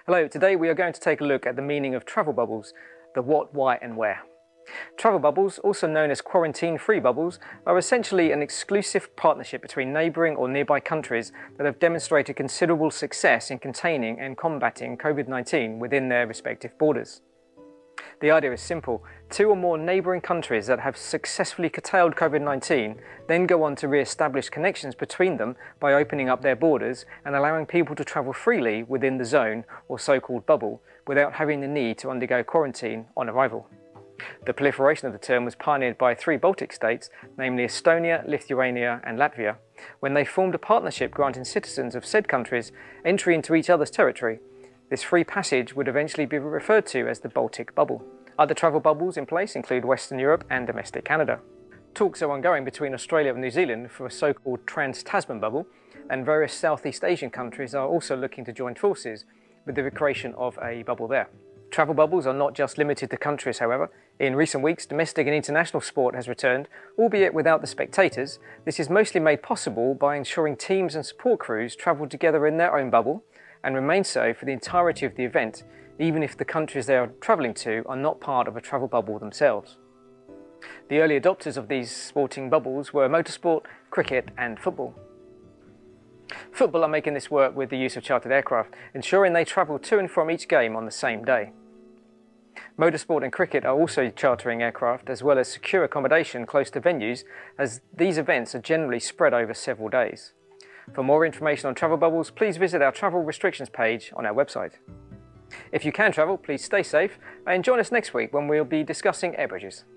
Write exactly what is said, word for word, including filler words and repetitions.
Hello, today we are going to take a look at the meaning of travel bubbles, the what, why and where. Travel bubbles, also known as quarantine-free bubbles, are essentially an exclusive partnership between neighbouring or nearby countries that have demonstrated considerable success in containing and combating COVID nineteen within their respective borders. The idea is simple. Two or more neighbouring countries that have successfully curtailed COVID nineteen then go on to re-establish connections between them by opening up their borders and allowing people to travel freely within the zone or so-called bubble without having the need to undergo quarantine on arrival. The proliferation of the term was pioneered by three Baltic states, namely Estonia, Lithuania and Latvia, when they formed a partnership granting citizens of said countries entry into each other's territory. This free passage would eventually be referred to as the Baltic Bubble. Other travel bubbles in place include Western Europe and domestic Canada. Talks are ongoing between Australia and New Zealand for a so-called Trans-Tasman Bubble, and various Southeast Asian countries are also looking to join forces with the creation of a bubble there. Travel bubbles are not just limited to countries, however. In recent weeks, domestic and international sport has returned, albeit without the spectators. This is mostly made possible by ensuring teams and support crews travel together in their own bubble and remain so for the entirety of the event, even if the countries they are travelling to are not part of a travel bubble themselves. The early adopters of these sporting bubbles were motorsport, cricket and football. Football are making this work with the use of chartered aircraft, ensuring they travel to and from each game on the same day. Motorsport and cricket are also chartering aircraft as well as secure accommodation close to venues, as these events are generally spread over several days. For more information on travel bubbles, please visit our travel restrictions page on our website. If you can travel, please stay safe and join us next week when we'll be discussing air bridges.